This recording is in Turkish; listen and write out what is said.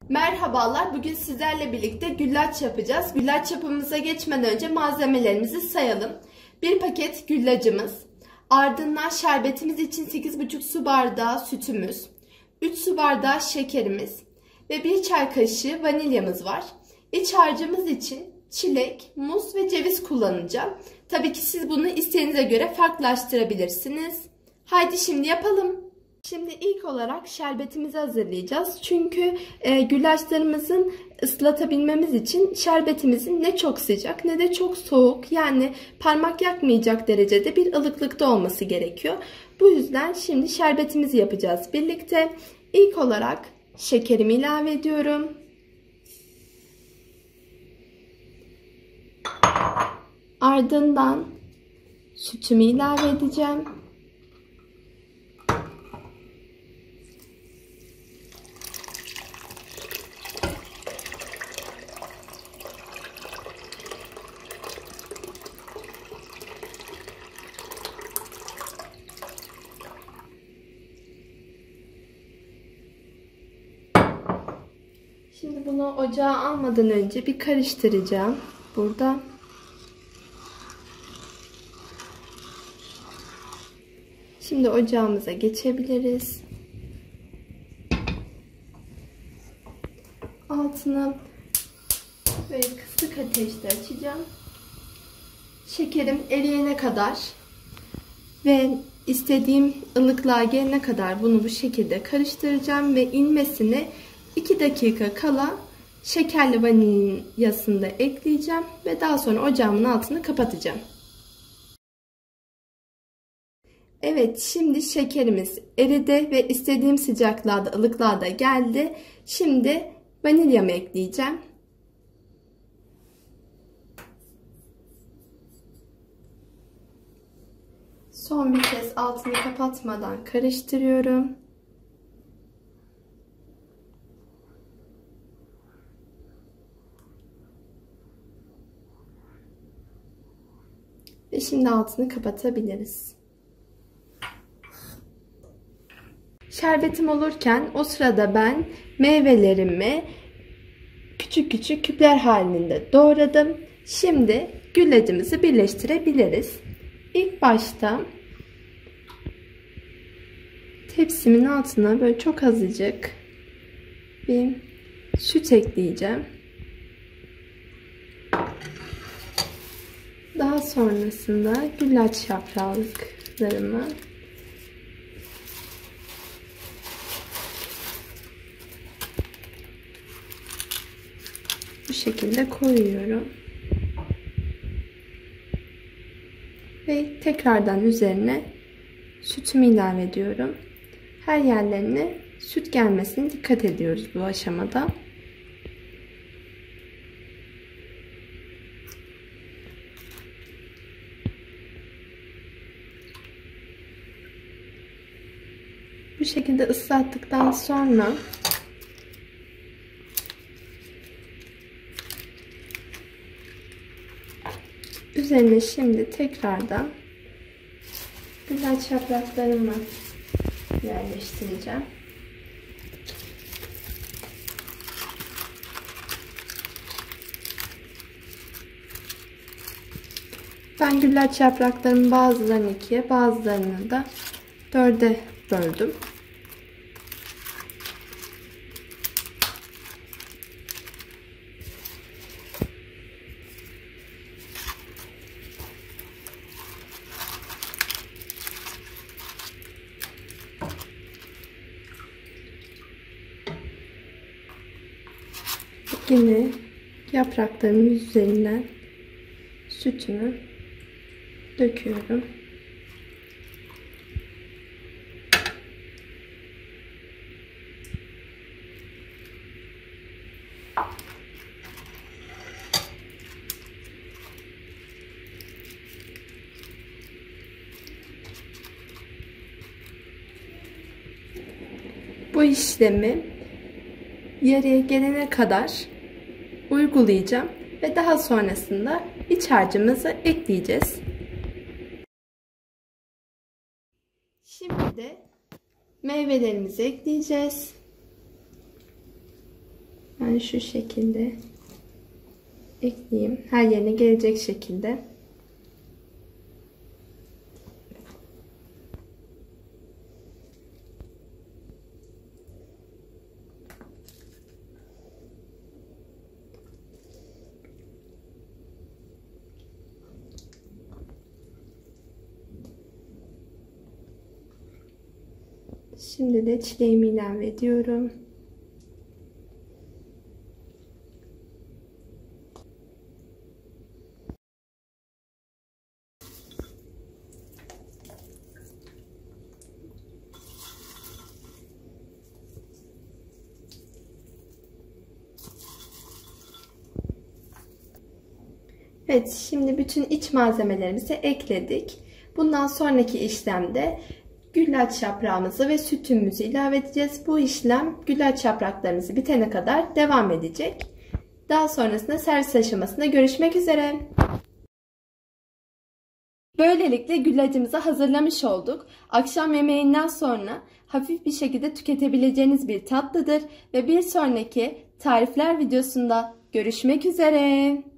Merhabalar, bugün sizlerle birlikte güllaç yapacağız. Güllaç yapımımıza geçmeden önce malzemelerimizi sayalım. 1 paket güllacımız, ardından şerbetimiz için 8,5 su bardağı sütümüz, 3 su bardağı şekerimiz ve 1 çay kaşığı vanilyamız var. İç harcımız için çilek, muz ve ceviz kullanacağım. Tabii ki siz bunu isteğinize göre farklılaştırabilirsiniz. Haydi şimdi yapalım. Şimdi ilk olarak şerbetimizi hazırlayacağız. Çünkü güllaçlarımızın ıslatabilmemiz için şerbetimizin ne çok sıcak ne de çok soğuk, yani parmak yakmayacak derecede bir ılıklıkta olması gerekiyor. Bu yüzden şimdi şerbetimizi yapacağız birlikte. İlk olarak şekerimi ilave ediyorum. Ardından sütümü ilave edeceğim. Şimdi bunu ocağa almadan önce bir karıştıracağım burada. Şimdi ocağımıza geçebiliriz. Altını böyle kısık ateşte açacağım. Şekerim eriyene kadar ve istediğim ılıklığa gelene kadar bunu bu şekilde karıştıracağım ve inmesini 2 dakika kala şekerli vanilyasını da ekleyeceğim ve daha sonra ocağımın altını kapatacağım. Evet, şimdi şekerimiz eridi ve istediğim sıcaklığa da ılıklığa da geldi. Şimdi vanilyamı ekleyeceğim. Son bir kez altını kapatmadan karıştırıyorum. Ve şimdi altını kapatabiliriz. Şerbetim olurken o sırada ben meyvelerimi küçük küçük küpler halinde doğradım. Şimdi güllacımızı birleştirebiliriz. İlk başta tepsimin altına böyle çok azıcık bir süt ekleyeceğim. Daha sonrasında güllaç yapraklarımı bu şekilde koyuyorum. Ve tekrardan üzerine sütümü ilave ediyorum. Her yerlerine süt gelmesine dikkat ediyoruz bu aşamada. Bu şekilde ıslattıktan sonra üzerine şimdi tekrardan güllaç yapraklarımı yerleştireceğim. Ben güllaç yapraklarımın bazılarını 2'ye, bazılarını da 4'e böldüm. Yine yapraklarımın üzerinden sütümü döküyorum. Bu işlemi yarıya gelene kadar uygulayacağım ve daha sonrasında iç harcımızı ekleyeceğiz. Şimdi de meyvelerimizi ekleyeceğiz. Ben şu şekilde ekleyeyim. Her yerine gelecek şekilde. Şimdi de çileğimi ilave ediyorum. Evet, şimdi bütün iç malzemelerimizi ekledik. Bundan sonraki işlemde güllaç yaprağımızı ve sütümüzü ilave edeceğiz. Bu işlem güllaç yapraklarımızı bitene kadar devam edecek. Daha sonrasında servis aşamasında görüşmek üzere. Böylelikle güllacımızı hazırlamış olduk. Akşam yemeğinden sonra hafif bir şekilde tüketebileceğiniz bir tatlıdır ve bir sonraki tarifler videosunda görüşmek üzere.